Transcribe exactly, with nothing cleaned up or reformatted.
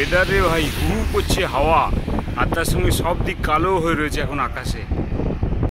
ওয়েদারে ভাই হু করছে হাওয়া, আর তার সঙ্গে সব দিক কালো হয়ে রয়েছে এখন আকাশে।